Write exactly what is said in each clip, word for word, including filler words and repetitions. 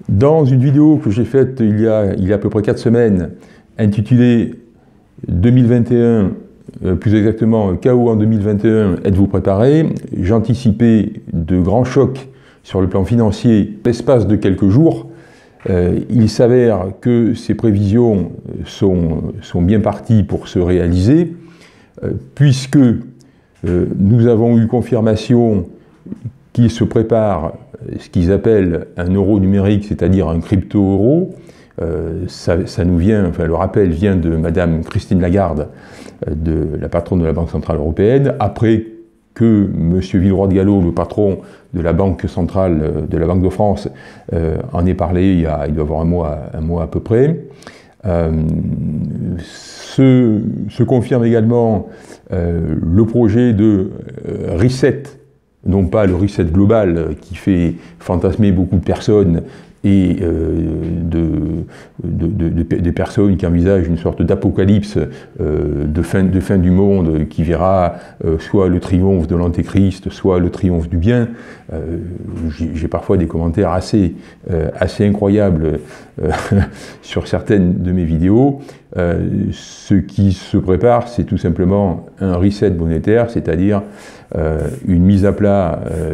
Dans une vidéo que j'ai faite il y a, il y a à peu près quatre semaines, intitulée deux mille vingt et un, euh, plus exactement Chaos en deux mille vingt et un, êtes-vous préparés? J'anticipais de grands chocs sur le plan financier l'espace de quelques jours. Euh, il s'avère que ces prévisions sont, sont bien parties pour se réaliser, euh, puisque euh, nous avons eu confirmation qu'il se prépare ce qu'ils appellent un euro numérique, c'est-à-dire un crypto-euro. Euh, ça, ça nous vient, enfin le rappel vient de Madame Christine Lagarde, euh, de la patronne de la Banque Centrale Européenne, après que Monsieur Villeroy de Galhau, le patron de la Banque Centrale, euh, de la Banque de France, euh, en ait parlé il, y a, il doit y avoir un mois, un mois à peu près. Euh, se, se confirme également euh, le projet de euh, reset, non pas le reset global qui fait fantasmer beaucoup de personnes et euh, de, de, de, de, de personnes qui envisagent une sorte d'apocalypse euh, de, fin, de fin du monde qui verra euh, soit le triomphe de l'antéchrist, soit le triomphe du bien. Euh, J'ai parfois des commentaires assez, euh, assez incroyables euh, sur certaines de mes vidéos. Euh, ce qui se prépare, c'est tout simplement un reset monétaire, c'est-à-dire euh, une mise à plat, euh,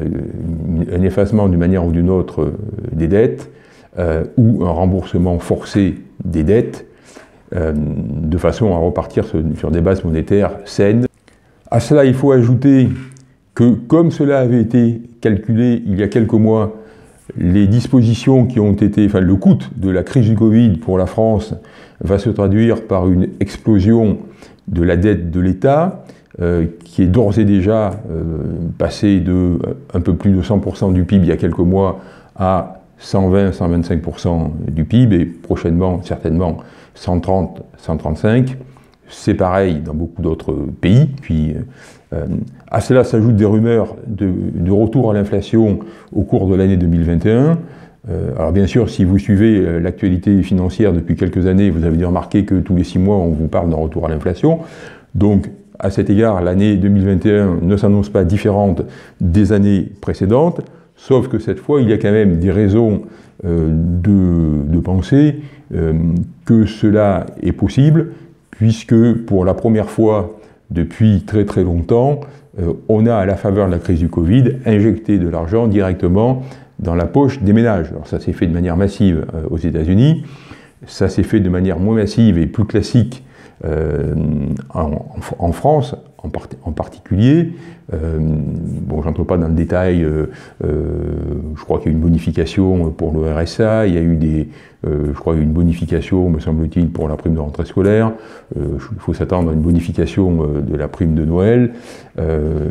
un effacement d'une manière ou d'une autre euh, des dettes, euh, ou un remboursement forcé des dettes, euh, de façon à repartir sur, sur des bases monétaires saines. À cela, il faut ajouter que, comme cela avait été calculé il y a quelques mois, les dispositions qui ont été, enfin le coût de la crise du Covid pour la France va se traduire par une explosion de la dette de l'État, euh, qui est d'ores et déjà euh, passée de euh, un peu plus de cent pour cent du P I B il y a quelques mois à cent vingt à cent vingt-cinq pour cent du P I B et prochainement, certainement, cent trente à cent trente-cinq. C'est pareil dans beaucoup d'autres pays. Puis, euh, à cela s'ajoutent des rumeurs de, de retour à l'inflation au cours de l'année deux mille vingt et un. Euh, alors bien sûr, si vous suivez euh, l'actualité financière depuis quelques années, vous avez dû remarquer que tous les six mois, on vous parle d'un retour à l'inflation. Donc, à cet égard, l'année deux mille vingt et un ne s'annonce pas différente des années précédentes, sauf que cette fois, il y a quand même des raisons euh, de, de penser euh, que cela est possible, puisque pour la première fois depuis très très longtemps, euh, on a, à la faveur de la crise du Covid, injecté de l'argent directement dans la poche des ménages. Alors ça s'est fait de manière massive euh, aux États-Unis, ça s'est fait de manière moins massive et plus classique euh, en, en France, en, part, en particulier. Euh, bon, j'entre pas dans le détail, euh, euh, je crois qu'il y a eu une bonification pour le R S A, il y a eu des, euh, je crois qu'il y a eu une bonification, me semble-t-il, pour la prime de rentrée scolaire, euh, il faut s'attendre à une bonification euh, de la prime de Noël. Euh,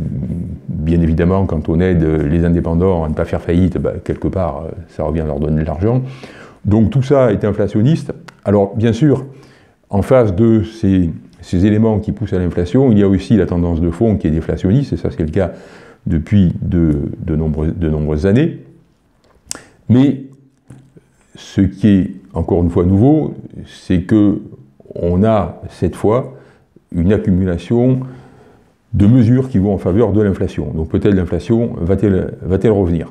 bien évidemment, quand on aide les indépendants à ne pas faire faillite, bah, quelque part, ça revient à leur donner de l'argent. Donc tout ça est inflationniste. Alors bien sûr, en face de ces, ces éléments qui poussent à l'inflation, il y a aussi la tendance de fond qui est déflationniste, et ça c'est le cas depuis de, de, nombreuses, de nombreuses années. Mais ce qui est encore une fois nouveau, c'est que on a cette fois une accumulation de mesures qui vont en faveur de l'inflation. Donc peut-être l'inflation va-t-elle va-t-elle revenir?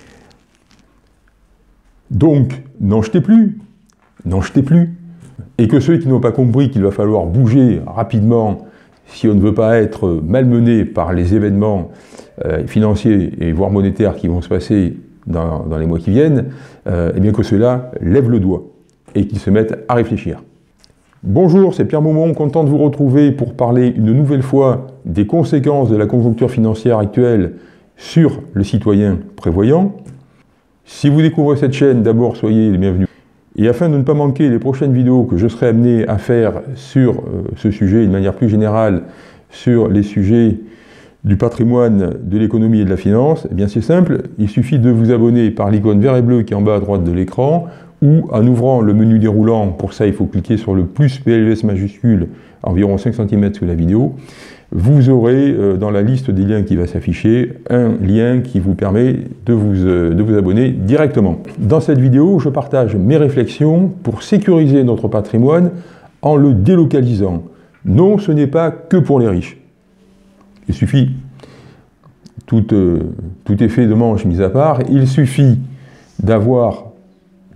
Donc n'en jetez plus, n'en jetez plus. Et que ceux qui n'ont pas compris qu'il va falloir bouger rapidement si on ne veut pas être malmené par les événements euh, financiers et voire monétaires qui vont se passer dans, dans les mois qui viennent, euh, et bien que ceux-là lèvent le doigt et qu'ils se mettent à réfléchir. Bonjour, c'est Pierre Maumont, content de vous retrouver pour parler une nouvelle fois des conséquences de la conjoncture financière actuelle sur le citoyen prévoyant. Si vous découvrez cette chaîne, d'abord soyez les bienvenus. Et afin de ne pas manquer les prochaines vidéos que je serai amené à faire sur euh, ce sujet, de manière plus générale, sur les sujets du patrimoine, de l'économie et de la finance, eh bien c'est simple, il suffit de vous abonner par l'icône vert et bleu qui est en bas à droite de l'écran, ou en ouvrant le menu déroulant, pour ça il faut cliquer sur le plus P L S majuscule, environ cinq centimètres sous la vidéo. Vous aurez euh, dans la liste des liens qui va s'afficher un lien qui vous permet de vous, euh, de vous abonner directement. Dans cette vidéo, je partage mes réflexions pour sécuriser notre patrimoine en le délocalisant. Non, ce n'est pas que pour les riches. Il suffit, tout, euh, tout effet de manche mis à part, il suffit d'avoir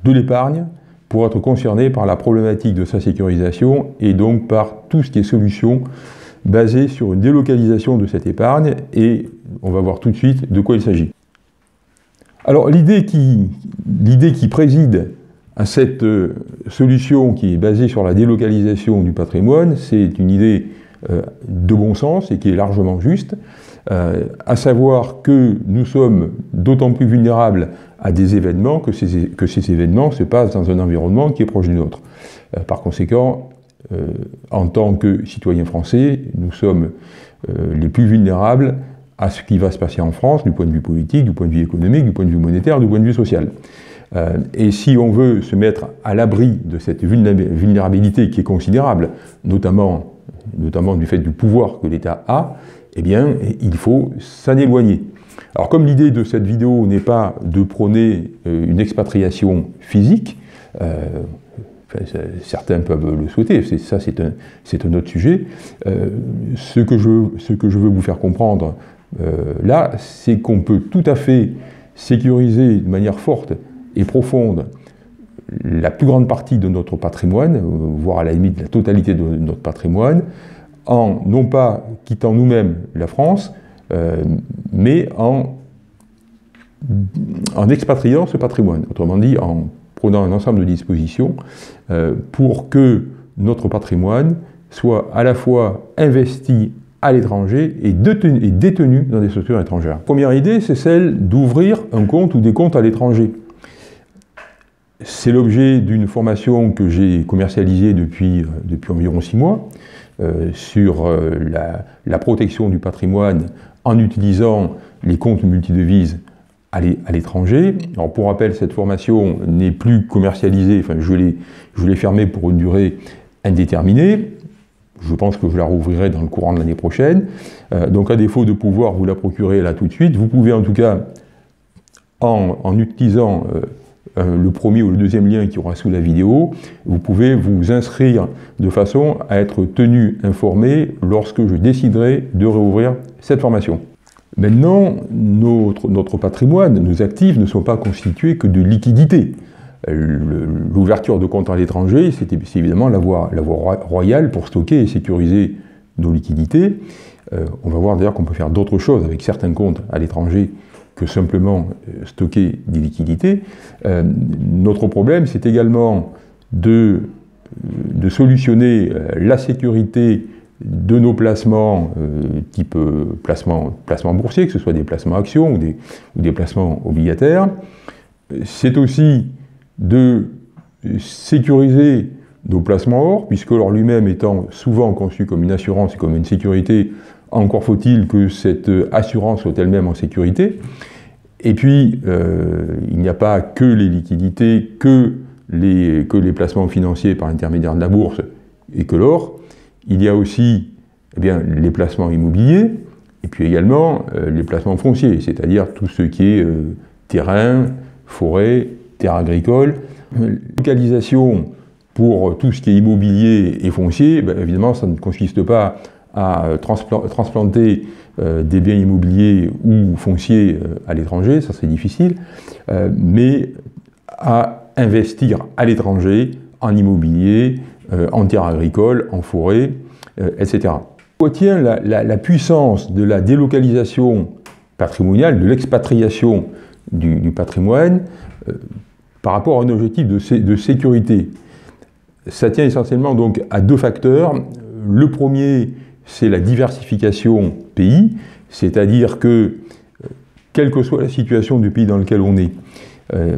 de l'épargne pour être concerné par la problématique de sa sécurisation et donc par tout ce qui est solution basée sur une délocalisation de cette épargne, et on va voir tout de suite de quoi il s'agit. Alors l'idée qui, l'idée qui préside à cette euh, solution qui est basée sur la délocalisation du patrimoine, c'est une idée euh, de bon sens et qui est largement juste, euh, à savoir que nous sommes d'autant plus vulnérables à des événements que ces, que ces événements se passent dans un environnement qui est proche du nôtre. Euh, par conséquent, euh, en tant que citoyens français, nous sommes euh, les plus vulnérables à ce qui va se passer en France du point de vue politique, du point de vue économique, du point de vue monétaire, du point de vue social. Euh, et si on veut se mettre à l'abri de cette vulnérabilité qui est considérable, notamment, notamment du fait du pouvoir que l'État a, eh bien, il faut s'en éloigner. Alors, comme l'idée de cette vidéo n'est pas de prôner euh, une expatriation physique, euh, enfin, certains peuvent le souhaiter, ça c'est un, c'est un autre sujet, euh, ce, que je, ce que je veux vous faire comprendre euh, là, c'est qu'on peut tout à fait sécuriser de manière forte et profonde la plus grande partie de notre patrimoine, voire à la limite la totalité de notre patrimoine, en non pas quittant nous-mêmes la France, euh, mais en, en expatriant ce patrimoine, autrement dit en prenant un ensemble de dispositions euh, pour que notre patrimoine soit à la fois investi à l'étranger et détenu, et détenu dans des structures étrangères. La première idée, c'est celle d'ouvrir un compte ou des comptes à l'étranger. C'est l'objet d'une formation que j'ai commercialisée depuis, depuis environ six mois euh, sur euh, la, la protection du patrimoine en utilisant les comptes multidevises à l'étranger. Alors pour rappel, cette formation n'est plus commercialisée, enfin je l'ai je l'ai fermée pour une durée indéterminée. Je pense que je la rouvrirai dans le courant de l'année prochaine. Euh, donc à défaut de pouvoir vous la procurer là tout de suite, vous pouvez en tout cas, en, en utilisant euh, euh, le premier ou le deuxième lien qui aura sous la vidéo, vous pouvez vous inscrire de façon à être tenu informé lorsque je déciderai de réouvrir cette formation. Maintenant, notre, notre patrimoine, nos actifs ne sont pas constitués que de liquidités. L'ouverture de comptes à l'étranger, c'est évidemment la voie, la voie royale pour stocker et sécuriser nos liquidités. Euh, on va voir d'ailleurs qu'on peut faire d'autres choses avec certains comptes à l'étranger que simplement euh, stocker des liquidités. Euh, notre problème, c'est également de, de solutionner euh, la sécurité de nos placements, euh, type euh, placement, placement boursier, que ce soit des placements actions ou des, ou des placements obligataires. C'est aussi de sécuriser nos placements or, puisque l'or lui-même étant souvent conçu comme une assurance et comme une sécurité, encore faut-il que cette assurance soit elle-même en sécurité. Et puis, euh, il n'y a pas que les liquidités, que les, que les placements financiers par l'intermédiaire de la bourse et que l'or. Il y a aussi eh bien, les placements immobiliers, et puis également euh, les placements fonciers, c'est-à-dire tout ce qui est euh, terrain, forêt, terre agricole. Localisation pour tout ce qui est immobilier et foncier, ben, évidemment, ça ne consiste pas à transplanter euh, des biens immobiliers ou fonciers euh, à l'étranger, ça c'est difficile, euh, mais à investir à l'étranger en immobilier, euh, en terre agricole, en forêt, euh, et cetera. On tient la, la, la puissance de la délocalisation patrimoniale, de l'expatriation du, du patrimoine, euh, par rapport à un objectif de, sé de sécurité. Ça tient essentiellement donc à deux facteurs. Le premier, c'est la diversification pays, c'est-à-dire que, quelle que soit la situation du pays dans lequel on est, euh,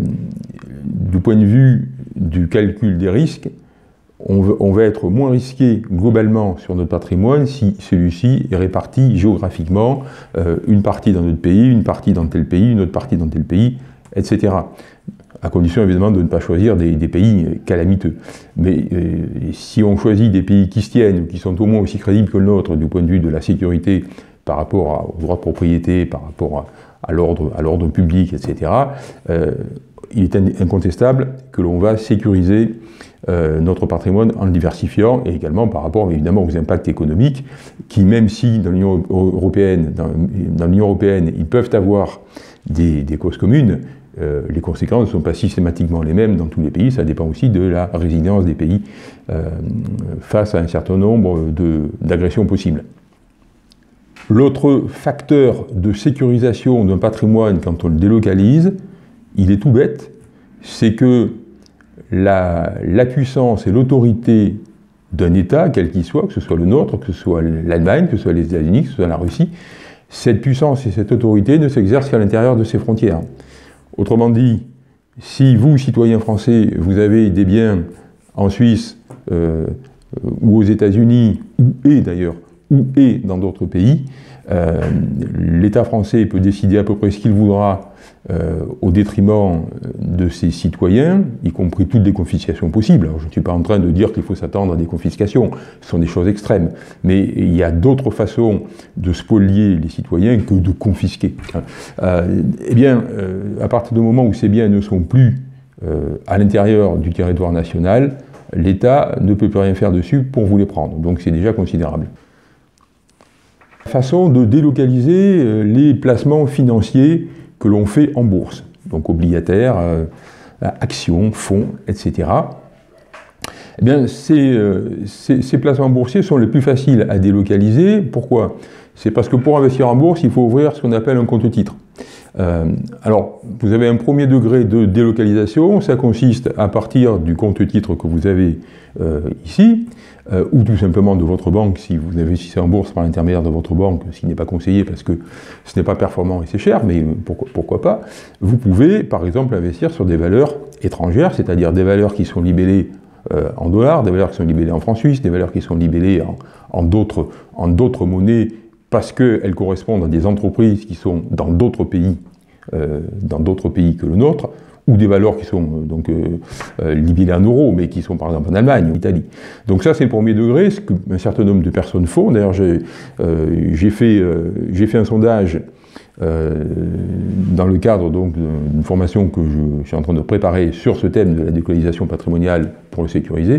du point de vue du calcul des risques, on, veut, on va être moins risqué globalement sur notre patrimoine si celui-ci est réparti géographiquement, euh, une partie dans notre pays, une partie dans tel pays, une autre partie dans tel pays, et cetera. À condition évidemment de ne pas choisir des, des pays calamiteux. Mais euh, si on choisit des pays qui se tiennent, ou qui sont au moins aussi crédibles que le nôtre du point de vue de la sécurité par rapport à, au droit de propriété, par rapport à, à l'ordre public, et cetera, euh, il est incontestable que l'on va sécuriser euh, notre patrimoine en le diversifiant, et également par rapport évidemment aux impacts économiques, qui même si dans l'Union européenne, dans, dans l'Union européenne, ils peuvent avoir des, des causes communes, euh, les conséquences ne sont pas systématiquement les mêmes dans tous les pays, ça dépend aussi de la résilience des pays euh, face à un certain nombre d'agressions possibles. L'autre facteur de sécurisation d'un patrimoine quand on le délocalise, il est tout bête, c'est que la, la puissance et l'autorité d'un État, quel qu'il soit, que ce soit le nôtre, que ce soit l'Allemagne, que ce soit les États-Unis, que ce soit la Russie, cette puissance et cette autorité ne s'exercent qu'à l'intérieur de ses frontières. Autrement dit, si vous, citoyens français, vous avez des biens en Suisse euh, ou aux États-Unis, ou et d'ailleurs, ou et dans d'autres pays, euh, l'État français peut décider à peu près ce qu'il voudra euh, au détriment de ses citoyens, y compris toutes les confiscations possibles. Alors, je ne suis pas en train de dire qu'il faut s'attendre à des confiscations, ce sont des choses extrêmes, mais il y a d'autres façons de spolier les citoyens que de confisquer. Euh, eh bien, euh, à partir du moment où ces biens ne sont plus euh, à l'intérieur du territoire national, l'État ne peut plus rien faire dessus pour vous les prendre, donc c'est déjà considérable. Façon de délocaliser les placements financiers que l'on fait en bourse, donc obligataires, euh, actions, fonds, et cetera. Eh bien, ces, euh, ces, ces placements boursiers sont les plus faciles à délocaliser. Pourquoi? C'est parce que pour investir en bourse, il faut ouvrir ce qu'on appelle un compte-titre. Euh, alors, vous avez un premier degré de délocalisation, ça consiste à partir du compte-titre que vous avez euh, ici, euh, ou tout simplement de votre banque, si vous investissez en bourse par l'intermédiaire de votre banque, ce qui n'est pas conseillé parce que ce n'est pas performant et c'est cher, mais pourquoi, pourquoi pas, vous pouvez par exemple investir sur des valeurs étrangères, c'est-à-dire des valeurs qui sont libellées euh, en dollars, des valeurs qui sont libellées en francs suisses, des valeurs qui sont libellées en, en d'autres en d'autres monnaies, parce qu'elles correspondent à des entreprises qui sont dans d'autres pays, euh, dans d'autres pays que le nôtre, ou des valeurs qui sont euh, donc euh, euh, libellées en euros, mais qui sont par exemple en Allemagne, en Italie. Donc ça c'est le premier degré, ce qu'un certain nombre de personnes font. D'ailleurs j'ai euh, j'ai fait, euh, j'ai fait un sondage euh, dans le cadre donc d'une formation que je, je suis en train de préparer sur ce thème de la délocalisation patrimoniale pour le sécuriser,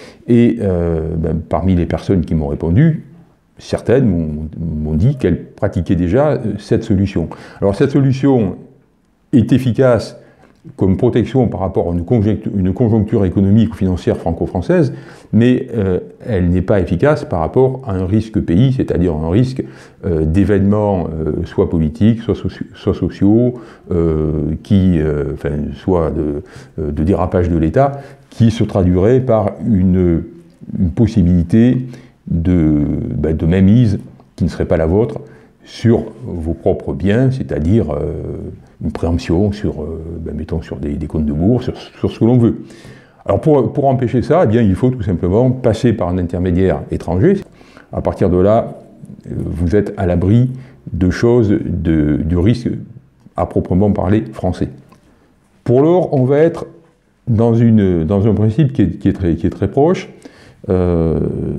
et euh, ben, parmi les personnes qui m'ont répondu, certaines m'ont dit qu'elles pratiquaient déjà cette solution. Alors cette solution est efficace comme protection par rapport à une conjoncture, une conjoncture économique ou financière franco-française, mais euh, elle n'est pas efficace par rapport à un risque pays, c'est-à-dire un risque euh, d'événements euh, soit politiques, soit, soci soit sociaux, euh, qui, euh, enfin, soit de, euh, de dérapage de l'État, qui se traduirait par une, une possibilité de, ben, de mainmise qui ne serait pas la vôtre sur vos propres biens, c'est-à-dire euh, une préemption sur, euh, ben, mettons, sur des, des comptes de bourse, sur, sur ce que l'on veut. Alors pour, pour empêcher ça, eh bien, il faut tout simplement passer par un intermédiaire étranger. À partir de là, vous êtes à l'abri de choses, de, de risques à proprement parler français. Pour l'or, on va être dans, une, dans un principe qui est, qui est, très, qui est très proche. Euh,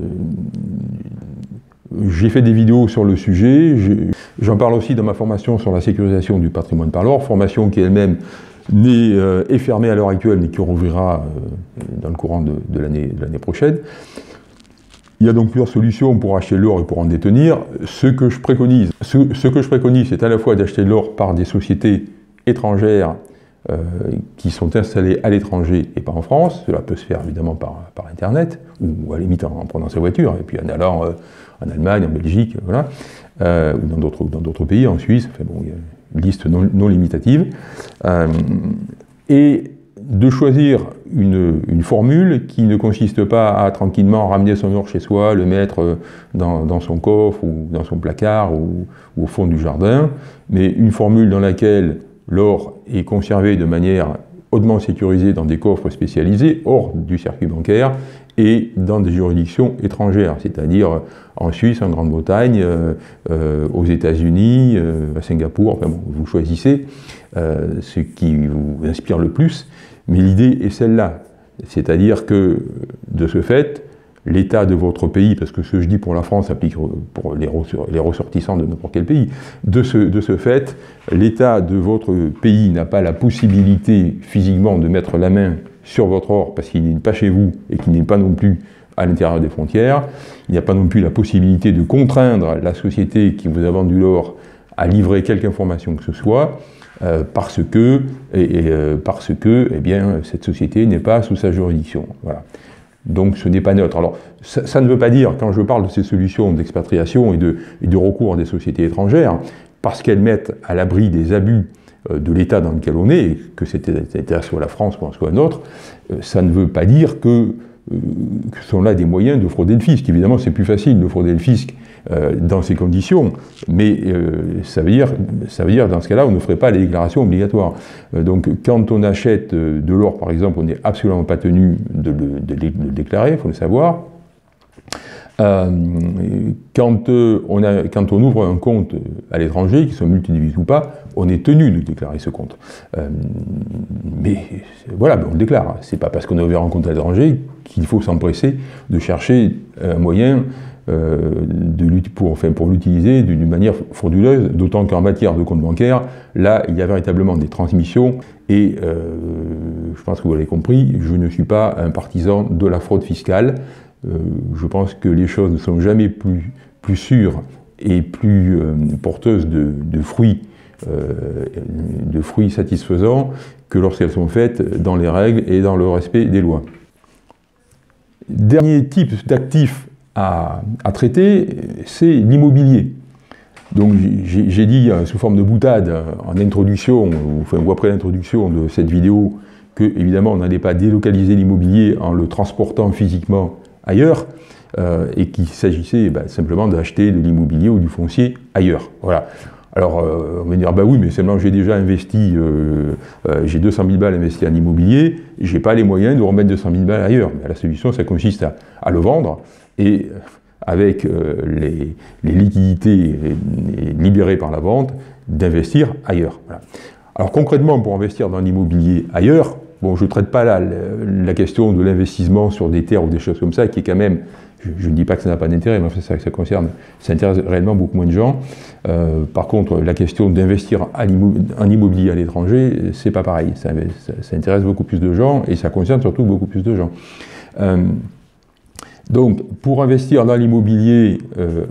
J'ai fait des vidéos sur le sujet, j'en parle aussi dans ma formation sur la sécurisation du patrimoine par l'or, formation qui elle-même n'est euh, est fermée à l'heure actuelle, mais qui rouvrira euh, dans le courant de, de l'année prochaine. Il y a donc plusieurs solutions pour acheter de l'or et pour en détenir. Ce que je préconise, ce, ce que je préconise, c'est à la fois d'acheter de l'or par des sociétés étrangères euh, qui sont installées à l'étranger et pas en France. Cela peut se faire évidemment par, par Internet, ou à la limite en, en prenant sa voiture, et puis en allant euh, en Allemagne, en Belgique, voilà, euh, ou dans d'autres dans d'autres pays, en Suisse. Enfin bon, il y a une liste non, non limitative. Euh, et de choisir une, une formule qui ne consiste pas à tranquillement ramener son or chez soi, le mettre dans, dans son coffre ou dans son placard ou, ou au fond du jardin, mais une formule dans laquelle l'or est conservé de manière hautement sécurisée dans des coffres spécialisés, hors du circuit bancaire, et dans des juridictions étrangères, c'est-à-dire en Suisse, en Grande-Bretagne, euh, euh, aux États-Unis, euh, à Singapour, enfin bon, vous choisissez euh, ce qui vous inspire le plus, mais l'idée est celle-là, c'est-à-dire que de ce fait, l'État de votre pays, parce que ce que je dis pour la France s'applique pour les, les ressortissants de n'importe quel pays, de ce, de ce fait, l'État de votre pays n'a pas la possibilité physiquement de mettre la main sur votre or parce qu'il n'est pas chez vous et qu'il n'est pas non plus à l'intérieur des frontières. Il n'y a pas non plus la possibilité de contraindre la société qui vous a vendu l'or à livrer quelque information que ce soit. euh, parce que, et, et, euh, parce que eh bien, cette société n'est pas sous sa juridiction. Voilà. Donc ce n'est pas neutre. Alors ça, ça ne veut pas dire, quand je parle de ces solutions d'expatriation et de, et de recours à des sociétés étrangères, parce qu'elles mettent à l'abri des abus euh, de l'État dans lequel on est, que cet État soit la France ou soit un autre, euh, ça ne veut pas dire que, euh, que sont là des moyens de frauder le fisc. Évidemment, c'est plus facile de frauder le fisc euh, dans ces conditions, mais euh, ça veut dire, ça veut dire dans ce cas-là, on ne ferait pas les déclarations obligatoires. Euh, donc, quand on achète euh, de l'or, par exemple, on n'est absolument pas tenu de le, de le déclarer, il faut le savoir. Euh, quand, euh, on a, quand on ouvre un compte à l'étranger, qu'il soit multidivise ou pas, on est tenu de déclarer ce compte. Euh, mais voilà, on le déclare. C'est pas parce qu'on a ouvert un compte à l'étranger qu'il faut s'empresser de chercher un moyen euh, de, pour, enfin, pour l'utiliser d'une manière frauduleuse, d'autant qu'en matière de compte bancaire, là, il y a véritablement des transmissions et euh, je pense que vous l'avez compris, je ne suis pas un partisan de la fraude fiscale. Euh, je pense que les choses ne sont jamais plus, plus sûres et plus euh, porteuses de, de, fruits, euh, de fruits satisfaisants que lorsqu'elles sont faites dans les règles et dans le respect des lois. Dernier type d'actif à, à traiter, c'est l'immobilier. Donc j'ai dit sous forme de boutade en introduction, ou, enfin, ou après l'introduction de cette vidéo, que évidemment on n'allait pas délocaliser l'immobilier en le transportant physiquement ailleurs, euh, et qu'il s'agissait bah, simplement d'acheter de l'immobilier ou du foncier ailleurs. Voilà. Alors, euh, on va dire, bah oui, mais seulement j'ai déjà investi, euh, euh, j'ai deux cent mille balles investies en immobilier, j'ai pas les moyens de remettre deux cent mille balles ailleurs. Mais la solution, ça consiste à, à le vendre, et avec euh, les, les liquidités libérées par la vente, d'investir ailleurs. Voilà. Alors concrètement, pour investir dans l'immobilier ailleurs, bon, je ne traite pas là la, la question de l'investissement sur des terres ou des choses comme ça, qui est quand même, je, je ne dis pas que ça n'a pas d'intérêt, mais ça, ça concerne, ça intéresse réellement beaucoup moins de gens. Euh, par contre, la question d'investir en immobilier à l'étranger, c'est pas pareil. Ça, ça, ça intéresse beaucoup plus de gens et ça concerne surtout beaucoup plus de gens. Euh, donc, pour investir dans l'immobilier euh,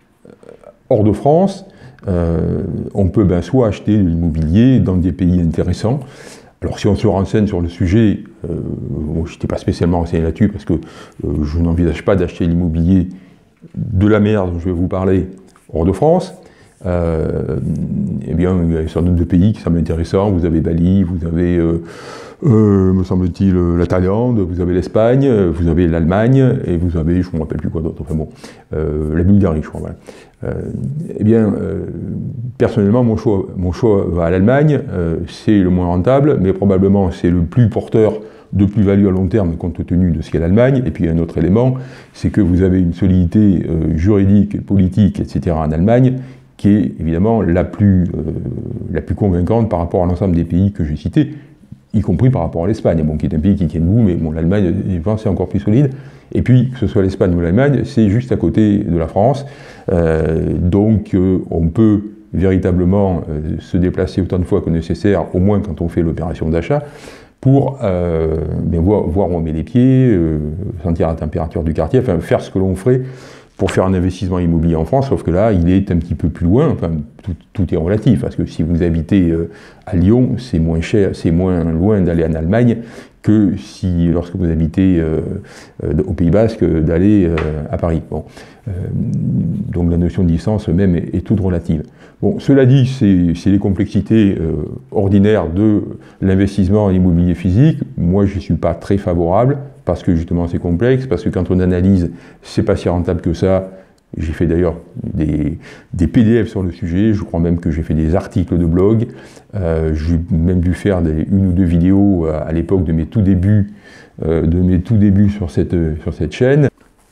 hors de France, euh, on peut ben, soit acheter de l'immobilier dans des pays intéressants. Alors si on se renseigne sur le sujet, euh, bon, je n'étais pas spécialement renseigné là-dessus parce que euh, je n'envisage pas d'acheter l'immobilier de la mer dont je vais vous parler hors de France. Euh, eh bien, il y a un certain nombre de pays qui semblent intéressants. Vous avez Bali, vous avez, euh, euh, me semble-t-il, la Thaïlande, vous avez l'Espagne, vous avez l'Allemagne, et vous avez, je ne me rappelle plus quoi d'autre, enfin bon, euh, la Bulgarie, je crois. Voilà. Euh, eh bien, euh, personnellement, mon choix, mon choix va à l'Allemagne. Euh, c'est le moins rentable, mais probablement c'est le plus porteur de plus-value à long terme compte tenu de ce qu'est l'Allemagne. Et puis un autre élément, c'est que vous avez une solidité euh, juridique, politique, et cetera en Allemagne, qui est évidemment la plus, euh, la plus convaincante par rapport à l'ensemble des pays que j'ai cités, y compris par rapport à l'Espagne, bon, qui est un pays qui tient debout, mais bon, l'Allemagne, je pense, c'est encore plus solide. Et puis, que ce soit l'Espagne ou l'Allemagne, c'est juste à côté de la France. Euh, donc, euh, on peut véritablement euh, se déplacer autant de fois que nécessaire, au moins quand on fait l'opération d'achat, pour euh, bien voir, voir où on met les pieds, euh, sentir la température du quartier, enfin, faire ce que l'on ferait pour faire un investissement immobilier en France, sauf que là, il est un petit peu plus loin, enfin, tout, tout est relatif, parce que si vous habitez euh, à Lyon, c'est moins cher, c'est moins loin d'aller en Allemagne que si, lorsque vous habitez euh, euh, au Pays Basque, d'aller euh, à Paris. Bon. Euh, donc la notion de distance même est, est toute relative. Bon, cela dit, c'est les complexités euh, ordinaires de l'investissement en immobilier physique. Moi, je ne suis pas très favorable, parce que justement c'est complexe, parce que quand on analyse, c'est pas si rentable que ça. J'ai fait d'ailleurs des, des P D F sur le sujet, je crois même que j'ai fait des articles de blog, euh, j'ai même dû faire des, une ou deux vidéos à, à l'époque de mes tout débuts, euh, de mes tout débuts sur cette, sur cette chaîne.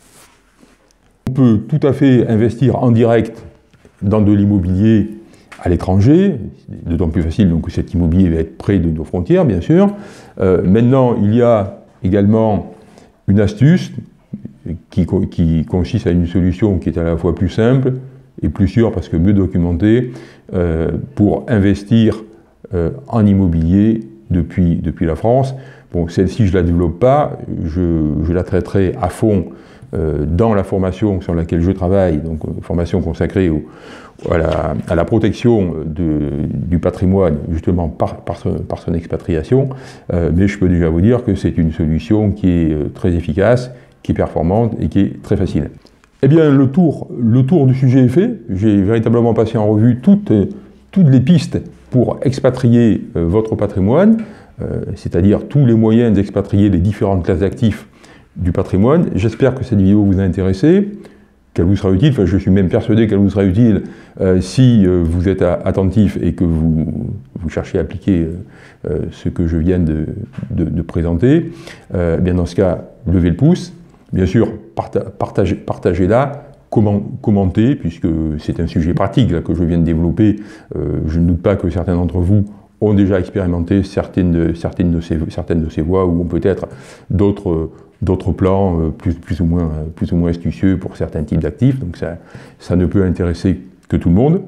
On peut tout à fait investir en direct dans de l'immobilier à l'étranger, d'autant plus facile donc que cet immobilier va être près de nos frontières, bien sûr. Euh, maintenant, il y a également une astuce qui, qui consiste à une solution qui est à la fois plus simple et plus sûre parce que mieux documentée euh, pour investir euh, en immobilier depuis, depuis la France. Bon, celle-ci, je ne la développe pas, je, je la traiterai à fond euh, dans la formation sur laquelle je travaille, donc euh, formation consacrée au, à, la, à la protection de, du patrimoine, justement par, par, son, par son expatriation, euh, mais je peux déjà vous dire que c'est une solution qui est euh, très efficace, qui est performante et qui est très facile. Eh bien, le tour, le tour du sujet est fait. J'ai véritablement passé en revue toutes, toutes les pistes pour expatrier euh, votre patrimoine, euh, c'est-à-dire tous les moyens d'expatrier les différentes classes d'actifs du patrimoine. J'espère que cette vidéo vous a intéressé, qu'elle vous sera utile. Enfin, je suis même persuadé qu'elle vous sera utile euh, si euh, vous êtes attentif et que vous, vous cherchez à appliquer euh, ce que je viens de, de, de présenter. Euh, bien dans ce cas, levez le pouce. Bien sûr, partagez, partagez-la, commentez, puisque c'est un sujet pratique là, que je viens de développer. Euh, je ne doute pas que certains d'entre vous ont déjà expérimenté certaines de, certaines de, ces, certaines de ces voies, ou peut-être d'autres d'autres plans euh, plus, plus, ou moins, plus ou moins astucieux pour certains types d'actifs. Donc ça, ça ne peut intéresser que tout le monde.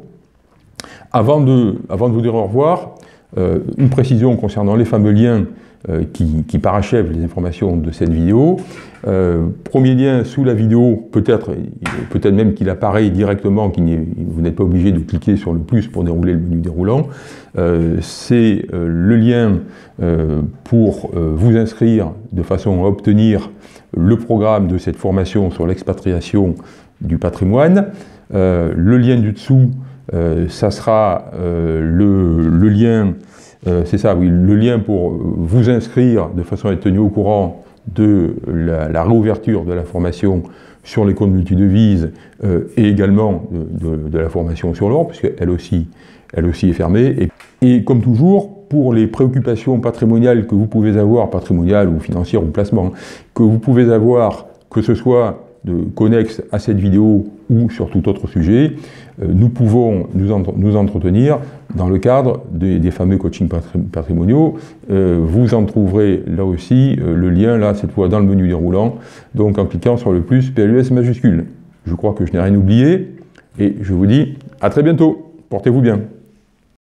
Avant de, avant de vous dire au revoir, euh, une précision concernant les fameux liens Euh, qui, qui parachève les informations de cette vidéo. Euh, premier lien sous la vidéo, peut-être peut-être même qu'il apparaît directement, qu'il vous n'êtes pas obligé de cliquer sur le plus pour dérouler le menu déroulant. Euh, c'est euh, le lien euh, pour euh, vous inscrire de façon à obtenir le programme de cette formation sur l'expatriation du patrimoine. Euh, le lien du dessous, euh, ça sera euh, le, le lien Euh, c'est ça, oui, le lien pour vous inscrire de façon à être tenu au courant de la, la réouverture de la formation sur les comptes multidevises euh, et également de, de, de la formation sur l'or, puisqu'elle aussi, elle aussi est fermée. Et, et comme toujours, pour les préoccupations patrimoniales que vous pouvez avoir, patrimoniales ou financières ou placement, que vous pouvez avoir, que ce soit de connexe à cette vidéo ou sur tout autre sujet, euh, nous pouvons nous, entre, nous entretenir dans le cadre des, des fameux coachings patrimoniaux. Euh, vous en trouverez là aussi euh, le lien, là, cette fois dans le menu déroulant, donc en cliquant sur le plus P L U S majuscule. Je crois que je n'ai rien oublié, et je vous dis à très bientôt. Portez-vous bien.